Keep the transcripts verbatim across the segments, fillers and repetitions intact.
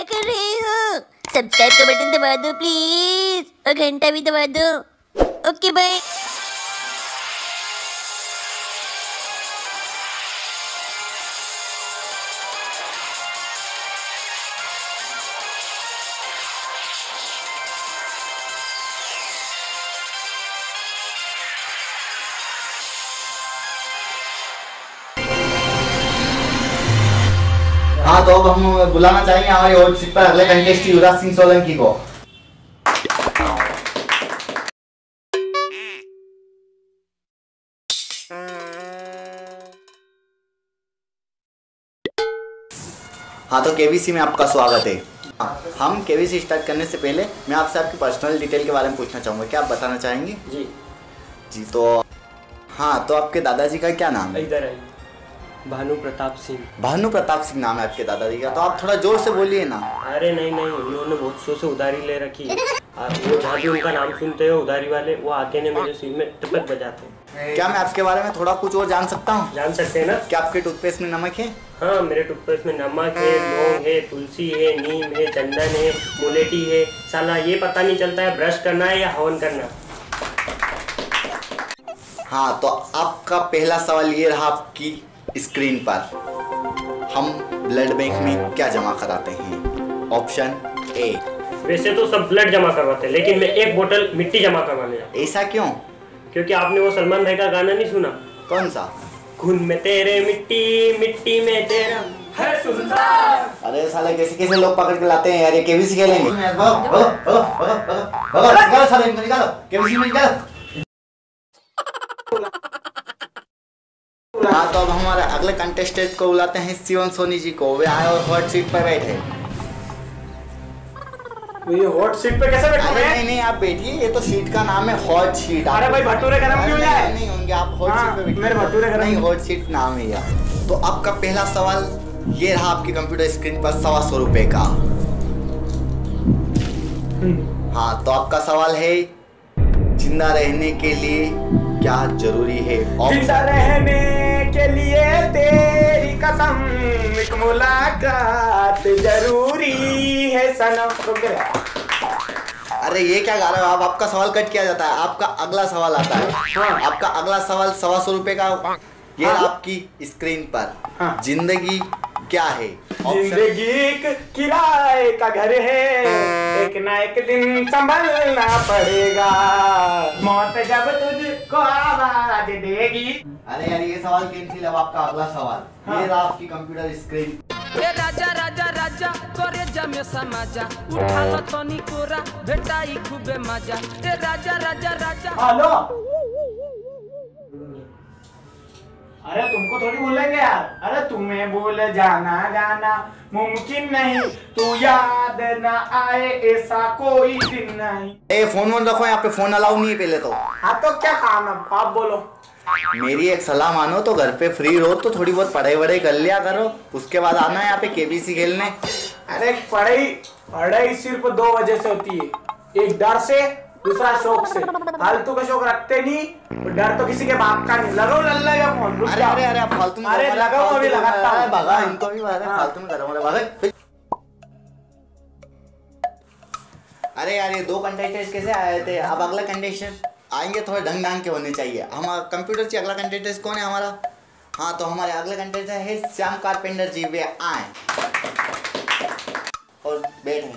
कर रहे हो? सब्सक्राइब का बटन दबा दो प्लीज और घंटा भी दबा दो। Okay bye. हाँ तो अब हम बुलाना चाहेंगे हमारे हॉट सीट पर अगले कंटेस्टेंट युवराज सिंह सोलंकी को। हाँ तो केवीसी में आपका स्वागत है। हम केवीसी स्टार्ट करने से पहले मैं आपसे आपकी पर्सनल डिटेल के बारे में पूछना चाहूँगा, क्या आप बताना चाहेंगे? जी जी तो हाँ, तो आपके दादाजी का क्या नाम है? इधर है, भानु प्रताप सिंह। भानु प्रताप सिंह नाम है आपके दादाजी का, तो आप थोड़ा जोर से बोलिए ना। अरे नहीं नहीं, उन्होंने बहुत सौ से उधारी ले रखी है और वो जहाँ भी उनका नाम सुनते हो उधारी वाले, वो आके ने मेरे सिर में टपक बजाते हैं। क्या मैं आपके बारे में थोड़ा कुछ और जान सकता हूँ? जान सकते हैं ना। क्या आपके टूथपेस्ट में नमक है? हाँ, मेरे टूथपेस्ट में नमक है, लौंग है, तुलसी है, नीम है, चंदन है, मुलेठी है। साला ये पता नहीं चलता है ब्रश करना है या हवन करना। हाँ तो आपका पहला सवाल ये रहा आपकी स्क्रीन पर, हम ब्लड बैंक में क्या जमा कराते हैं? Option A. वैसे तो सब ब्लड जमा करवाते हैं, लेकिन मैं एक बोतल मिट्टी जमा करवाने जाता हूं। ऐसा क्यों? क्योंकि आपने वो सलमान भाई का गाना नहीं सुना? कौन सा? खून में तेरे मिट्टी, मिट्टी में तेरा है सुल्तान। अरे साले कैसे कैसे लोग पकड़ के लाते हैं यार, ये केवीसी खेलेंगे। हाँ तो अब हमारे अगले कंटेस्टेंट को बुलाते हैं शिवम सोनी जी को, वे आए और हॉट सीट पर बैठे। ये हॉट सीट पे कैसे बैठे? नहीं नहीं आप बैठिए, ये तो सीट का नाम है हॉट सीट। अरे भाई भटूरे का नाम क्यों है? नहीं होंगे, आप हॉट सीट पे बैठिए। मेरे भटूरे का नहीं, हॉट सीट नाम है यार। तो आपका पहला सवाल ये रहा आपकी कंप्यूटर स्क्रीन पर, सवा सौ रुपए का। हाँ तो आपका सवाल है, जिंदा रहने के लिए क्या जरूरी है? जिंदा रहने के लिए तेरी कसम एक मुलाकात जरूरी है सनम। अरे ये क्या गा रहे हो आप? आपका सवाल कट किया जाता है, आपका अगला सवाल आता है। हाँ। आपका अगला सवाल सवा सौ रुपए का ये हाँ। आपकी स्क्रीन पर हाँ। जिंदगी क्या है? जिंदगी एक किराए का घर है, एक ना एक दिन संभलना पड़ेगा, मौत जब तुझको आवाज देगी। अरे यार ये सवाल कैंसिल। अब आपका अगला सवाल हाँ। ये रहा आपकी कंप्यूटर स्क्रीन। ए राजा राजा राजा करे जमे समाजा, उठा लो तनी कोरा भेटाई खूबे मजा। ए राजा राजा राजा। हेलो, अरे तुमको थोड़ी बोलेंगे यार। अरे तुम्हें बोल जाना जाना मुमकिन नहीं, तू याद ना आए ऐसा कोई दिन नहीं। ए फोन वोन रखो, यहाँ पे फोन अलाउ नहीं है पहले तो। हाँ तो क्या काम है, आप बोलो। मेरी एक सलाह मानो तो घर पे फ्री रहो तो थोड़ी बहुत पढ़ाई वढ़ाई कर लिया करो, उसके बाद आना है यहाँ पे केबीसी खेलने। अरे पढ़ाई पढ़ाई सिर्फ दो वजह से होती है, एक डर से, दूसरा शौक से। फालतू का शौक रखते नहीं, डर तो किसी के बाप का नहीं। लगाओ लल्ला का फोन। अरे अरे अरे फालतू में, अरे लगाओ अभी लगाता हूं। भगा इनको भी फालतू में करो भागा। अरे यार ये दो कंटेस्टेंट कैसे आए थे? अब अगला कंटेस्टेंट आएंगे, थोड़े ढंग ढंग के होने चाहिए। हम कंप्यूटर से अगला कंटेस्टेंट कौन है हमारा? हाँ तो हमारे अगले कंटेस्टेंट है श्याम कारपेंटर जी, वे आए और बैठे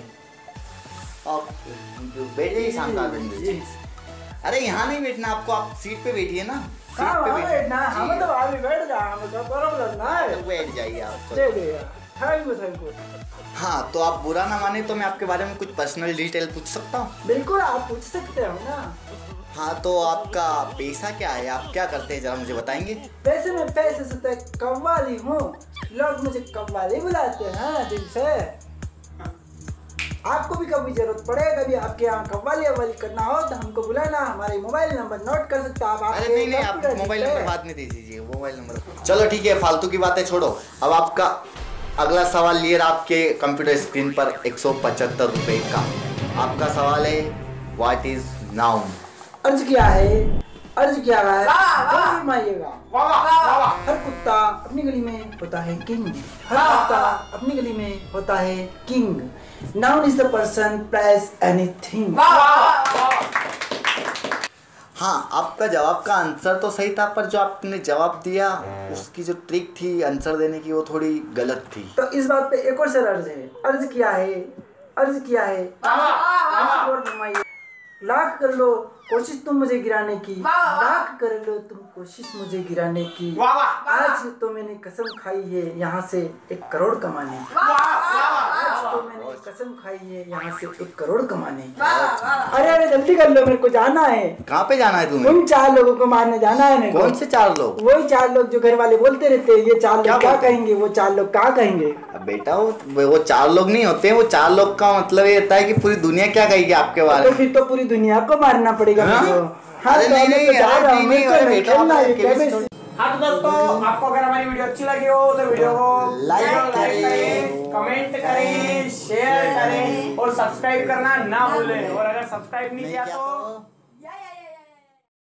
बैठे श्याम कारपेंटर जी। अरे यहाँ नहीं बैठना आपको, आप सीट पे बैठिए ना। सीट पे बैठना, हम तो आगे बैठ जा, हम तो प्रॉब्लम ना है। बैठ जाइए आप। दे दे यार, थैंक यू थैंक यू। हाँ तो आप बुरा ना माने तो मैं आपके बारे में कुछ पर्सनल डिटेल पूछ सकता हूँ? बिल्कुल आप पूछ सकते हो ना। हाँ तो आपका पेशा क्या है, आप क्या करते हैं, जरा मुझे बताएंगे? पैसे में पैसे से तो कव्वाली हूँ, लोग मुझे कव्वाली बुलाते हैं दिल से। आपको भी कभी जरूरत पड़े, कभी आपके यहाँ कव्वाली अव्वाली करना हो तो हमको बुलाना, हमारे मोबाइल नंबर नोट कर सकते हो आप। अरे नहीं नहीं, आप मोबाइल नंबर बाद में दे दीजिए, मोबाइल नंबर। चलो ठीक है, फालतू की बातें छोड़ो। अब आपका अगला सवाल ये रहा आपके कंप्यूटर स्क्रीन पर, एक सौ पचहत्तर रुपए का। आपका सवाल है, व्हाट इज नाउन? अर्ज क्या है? अर्ज क्या है जल्दी फरमाइएगा। हर कुत्ता अपनी गली में होता है किंग। हर कुत्ता अपनी गली में होता है king. Noun is the person place anything. हाँ, आपका जवाब का आंसर तो सही था, पर जो आपने जवाब दिया उसकी जो ट्रिक थी आंसर देने की वो थोड़ी गलत थी। तो इस बात पे एक और सर अर्ज है। अर्ज किया है अर्ज किया है और फरमाइए। लाख कर लो कोशिश तुम मुझे गिराने की, लाख कर लो तुम कोशिश मुझे गिराने की, आज तो मैंने कसम खाई है यहाँ से एक करोड़ कमाने की। आज तो मैंने कसम खाई है यहाँ से एक करोड़ कमाने की। अरे अरे जल्दी कर लो, मेरे को जाना है। कहाँ पे जाना है तुम्हें? उन चार लोगों को मारने जाना है मेरे को। कौन से चार लोग? वही चार लोग जो घर वाले बोलते रहते हैं ये चार लोग क्या क्या बोलते हैं? कहेंगे, वो चार लोग क्या कहेंगे। अब बेटा वो वो चार लोग नहीं होते, वो चार लोग का मतलब ये होता है कि पूरी दुनिया क्या कहेगी आपके बारे तो में। फिर तो पूरी दुनिया को मारना पड़ेगा हाँ? मेरे को। हाँ, अरे तो नहीं, मैं नहीं, तो जा अरे रहा हूँ, नहीं, मेरे को अरे नहीं बेटा, खेलना है, अकेले कैसे- से हाँ तो दोस्तों, आपको अगर हमारी वीडियो अच्छी लगी हो तो वीडियो को लाइक लाइक करें, करें, कमेंट करें, शेयर करें और सब्सक्राइब करना ना भूलें। और अगर सब्सक्राइब नहीं किया तो